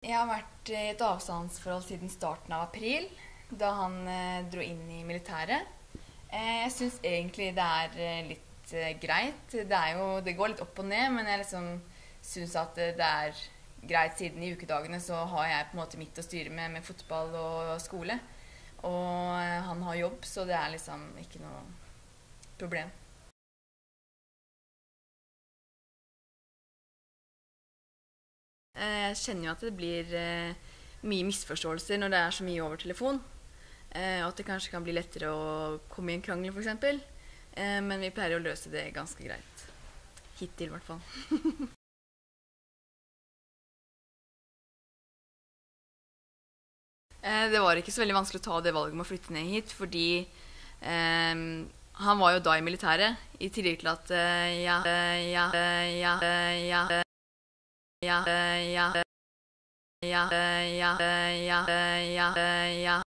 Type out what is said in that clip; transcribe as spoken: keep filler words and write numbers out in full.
Jeg har vært i et avstandsforhold siden starten av april, da han eh, dro inn i militæret. Eh, jeg synes egentlig det er eh, litt eh, greit. Det, er jo, det går litt opp og ned, men jeg liksom synes at eh, det er greit siden i ukedagene så har jeg på en måte mitt å styre med, med fotball og skole. Og eh, han har jobb, så det er liksom ikke noe problem. Eh, Jeg kjenner jo at det blir eh, mye misforståelser når det er så mye over telefon. Eh, og at det kanskje kan bli lettere å komme i en krangel, for eksempel. Eh, men vi pleier å løse det ganske greit. Hittil, i hvert fall. Eh, det var ikke så veldig vanskelig å ta det valget med å flytte ned hit, fordi eh, han var jo da i militæret, i tillegg til at eh, ja, eh, ja, eh, ja, eh, ja, eh, ja, eh, ja, eh, ja, eh, ja, eh, ja, eh, ja, eh, ja,